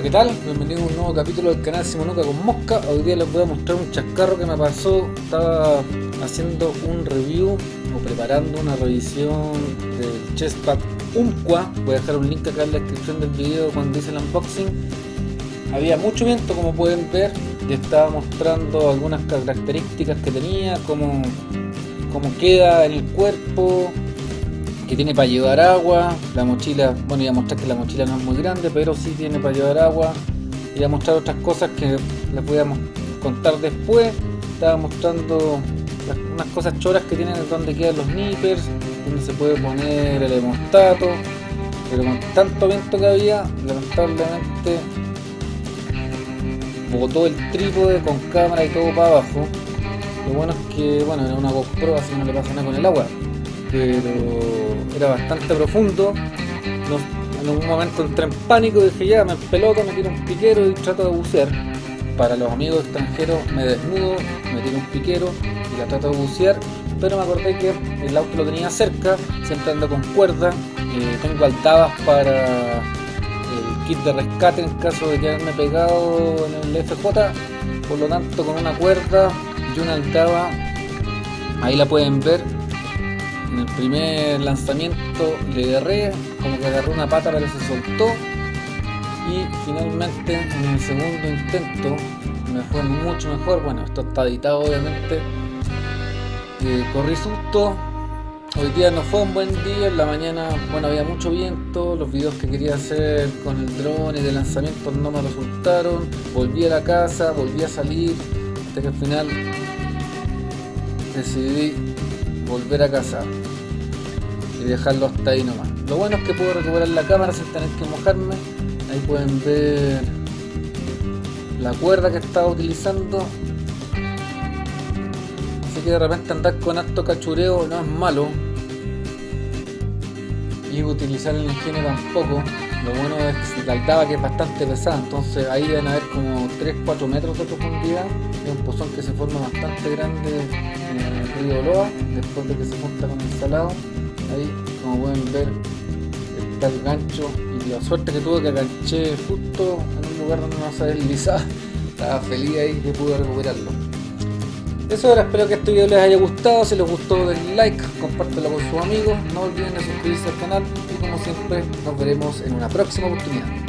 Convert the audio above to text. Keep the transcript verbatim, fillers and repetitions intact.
¿qué tal? Bienvenidos a un nuevo capítulo del canal Simonuca con Mosca. Hoy día les voy a mostrar un chascarro que me pasó. Estaba haciendo un review o preparando una revisión del Chestpad Umpqua. Voy a dejar un link acá en la descripción del video cuando hice el unboxing. Había mucho viento, como pueden ver, y estaba mostrando algunas características que tenía, cómo, cómo queda en el cuerpo, que tiene para llevar agua. La mochila, bueno, iba a mostrar que la mochila no es muy grande, pero sí tiene para llevar agua. Iba a mostrar otras cosas que les voy a contar después. Estaba mostrando las, unas cosas choras que tienen donde quedan los nippers, donde se puede poner el hemostato, pero con tanto viento que había, lamentablemente botó el trípode con cámara y todo para abajo. Lo bueno es que, bueno, era una GoPro, así no le pasa nada con el agua, pero era bastante profundo. No, en un momento entré en pánico y dije ya, me peloto, me tiro un piquero y trato de bucear. Para los amigos extranjeros me desnudo, me tiro un piquero y la trato de bucear, pero me acordé que el auto lo tenía cerca, siempre ando con cuerda, eh, tengo altavas para el kit de rescate en caso de quedarme pegado en el F J, por lo tanto con una cuerda y una altava, ahí la pueden ver. En el primer lanzamiento le agarré, como que agarré una pata pero se soltó, y finalmente en el segundo intento me fue mucho mejor. Bueno, esto está editado obviamente. Eh, corrí susto. Hoy día no fue un buen día, en la mañana, bueno, había mucho viento, los videos que quería hacer con el dron y de lanzamiento no me resultaron. Volví a la casa, volví a salir, hasta que al final decidí volver a casa y dejarlo hasta ahí nomás. Lo bueno es que puedo recuperar la cámara sin tener que mojarme. Ahí pueden ver la cuerda que estaba utilizando. Así que de repente andar con harto cachureo no es malo, y utilizar el ingenio tampoco. Lo bueno es que se saltaba, que es bastante pesada, entonces ahí deben haber como tres a cuatro metros de profundidad. Es un pozón que se forma bastante grande en el río Loa después de que se junta con el salado. Ahí, como pueden ver, está el gancho, y la suerte que tuve que aganché justo en un lugar donde no se deslizaba. Estaba feliz ahí que pude recuperarlo. Eso era, espero que este video les haya gustado. Si les gustó, denle like, compártelo con sus amigos, no olviden de suscribirse al canal, y como siempre nos veremos en una próxima oportunidad.